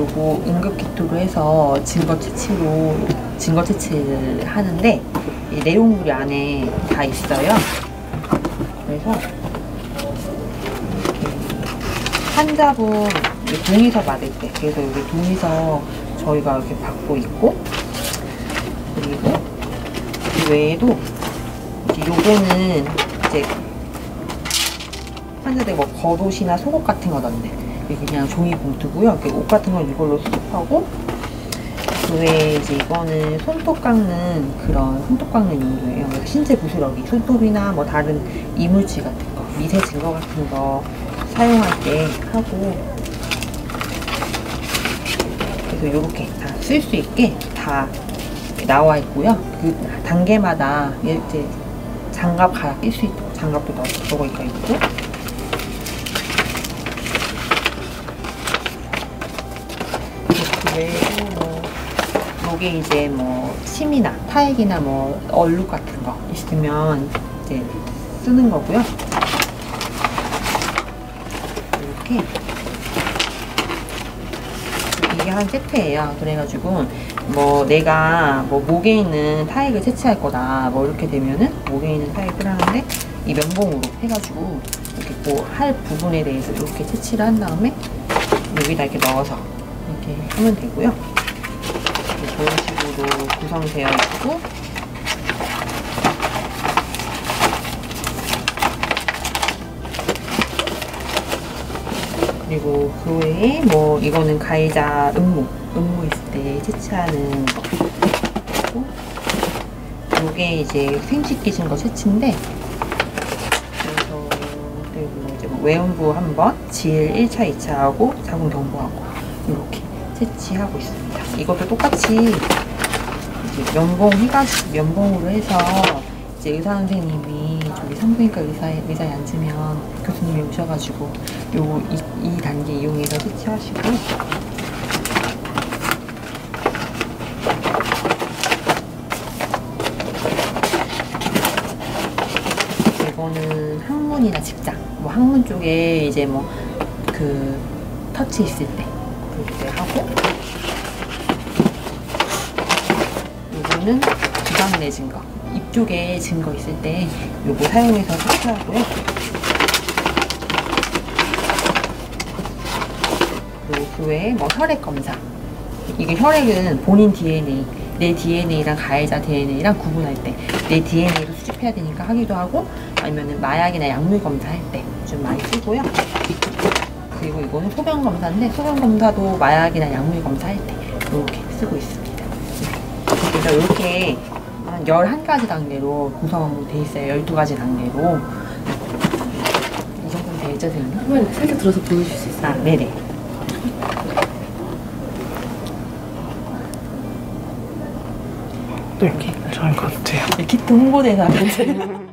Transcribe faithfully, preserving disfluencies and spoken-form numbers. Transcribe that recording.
요거 응급키트로 해서 증거 채취로 증거 채취를 하는데 이 내용물이 안에 다 있어요. 그래서 이렇게 환자분 동의서 받을 때, 그래서 여기 동의서 저희가 이렇게 받고 있고, 그리고 이 외에도 요거는 이제 환자들 뭐 겉옷이나 속옷 같은 거 넣는데 이게 그냥 종이 봉투고요. 이렇게 옷 같은 건 이걸로 수습하고, 그 외에 이제 이거는 손톱 깎는 그런 손톱 깎는 용도예요. 그래서 신체 부스러기, 손톱이나 뭐 다른 이물질 같은 거, 미세 증거 같은 거 사용할 때 하고, 그래서 이렇게 다 쓸 수 있게 다 나와 있고요. 그 단계마다 이제 장갑 갈아 낄 수 있도록 장갑도 넣어가 있고, 그 외에도 뭐 요게 이제 뭐 침이나 타액이나 뭐 얼룩 같은 거 있으면 이제 쓰는 거고요. 이렇게 이게 한 세트예요. 그래가지고 뭐 내가 뭐 목에 있는 타액을 채취할 거다 뭐 이렇게 되면은 목에 있는 타액을 하는데 이 면봉으로 해가지고 이렇게 뭐 할 부분에 대해서 이렇게 채취를 한 다음에 여기다 이렇게 넣어서 이렇게 하면 되고요. 이런 식으로 구성되어 있고, 그리고 그 외에 뭐 이거는 가해자 음모 음모 있을 때 채취하는 거, 그리고 요게 이제 생식기 증거 채취인데, 그래서 그리고 이제 뭐 외음부 한 번, 질 일 차, 이 차 하고 자궁 경부하고 이렇게 채취하고 있습니다. 이것도 똑같이 이제 면봉 해가지고 면봉으로 해서 이제 의사 선생님이 저기 산부인과 의사에, 의자에 앉으면 교수님이 오셔가지고 요 이, 이 단계 이용해서 채취하시고, 이거는 항문이나 직장, 뭐 항문 쪽에 이제 뭐 그 터치 있을 때 그때 하고, 이거는 기관 내 증거, 입 쪽에 증거 있을 때 요거 사용해서 채취하고요. 그리고 그 외에 뭐 혈액 검사, 이게 혈액은 본인 디엔에이, 내 디엔에이랑 가해자 디엔에이랑 구분할 때 내 디엔에이로 수집해야 되니까 하기도 하고, 아니면은 마약이나 약물 검사할 때 좀 많이 쓰고요. 그리고 이거는 소변 검사인데 소변 검사도 마약이나 약물 검사할 때 이렇게 쓰고 있습니다. 그래서 이렇게 한 열한 가지 단계로 구성되어 있어요. 열두 가지 단계로. 이 정도면 되죠, 선생님? 한번 살짝 들어서 보여주실 수 있어요? 아, 네네. 네, 괜찮을 것 같아요. 키트 홍보대사.